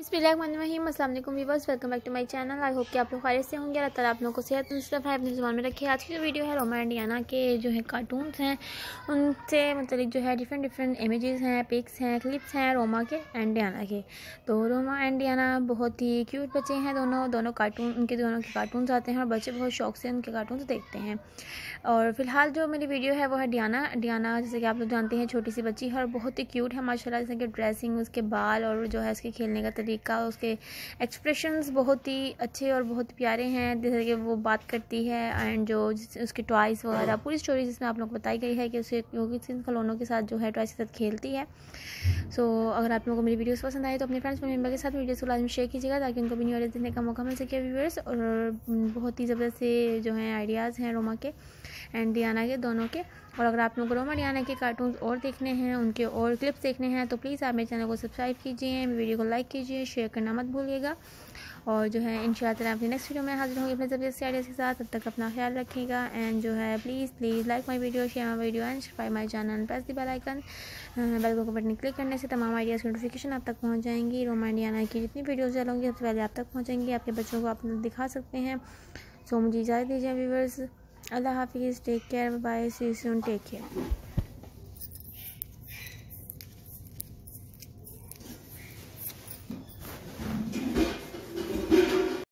बिस्मिल्लाहिर्रहमानिर्रहीम। अस्सलाम वालेकुम viewers, welcome back to my channel. I hope कि आप लोग खैरियत से होंगे। अल्लाह ताला आप लोगों को सेहत मुस्तफ़ा अपनी ज़ुबान में रखे। आज की जो वीडियो है रोमा एंड डियाना के जो है कार्टून्स हैं उनसे मतलब जो है डिफरेंट इमेजेस हैं, पिक्स हैं, क्लिप्स हैं रोमा के एंड डियाना के। तो रोमा एंड डियाना बहुत ही क्यूट बच्चे हैं। दोनों कार्टून उनके दोनों के कार्टून्स आते हैं और बच्चे बहुत शौक से उनके कार्टून्स देखते हैं। और फिलहाल जो मेरी वीडियो है वो है डियाना जैसे कि आप लोग जानते हैं छोटी सी बच्ची है और बहुत ही क्यूट है माशाल्लाह। जैसे कि ड्रेसिंग, उसके बाल और जो है उसके खेलने का तरीका, उसके एक्सप्रेशंस बहुत ही अच्छे और बहुत प्यारे हैं। जैसे कि वो बात करती है एंड जो उसके टॉयज़ वगैरह पूरी स्टोरी जिसमें आप लोग को बताई गई है कि उसे किन खिलौनों के साथ जो है टॉयज़ के साथ खेलती है। सो अगर आप लोगों को मेरी वीडियोस पसंद आए तो अपने फ्रेंड्स मेंबर के साथ वीडियोस को लाजमी शेयर कीजिएगा ताकि उनको भी न्यू आइडियाज़ देखने का मौका मिल सके व्यूअर्स। और बहुत ही ज़बरदस्त से जो है आइडियाज़ हैं रोमा के एंड डियाना के दोनों के। और अगर आप लोगों को रोमा डियाना के कार्टून्स और देखने हैं, उनके और क्लिप्स देखने हैं तो प्लीज़ आप मेरे चैनल को सब्सक्राइब कीजिए, वीडियो को लाइक कीजिए, शेयर करना मत भूलिएगा। और जो है इंशाअल्लाह अपनी नेक्स्ट वीडियो में हाजिर होंगे अपने ज़बरदस्त आइडियाज़ के साथ। तब तक अपना ख्याल रखिएगा एंड जो है please like my video, share my video and subscribe my channel, press the bell icon. Bell को बटन क्लिक करने से तमाम आइडियाज़ की नोटिफिकेशन आप तक पहुँच जाएंगी। रोमा डियाना की जितनी वीडियोज़ डालूंगी सबसे पहले आप तक पहुँचेंगी। आपके बच्चों को आप दिखा सकते हैं। सो मुझे इजाज़त दीजिए व्यूअर्स। अल्लाह हाफिज़, take care, bye, see you soon, take care.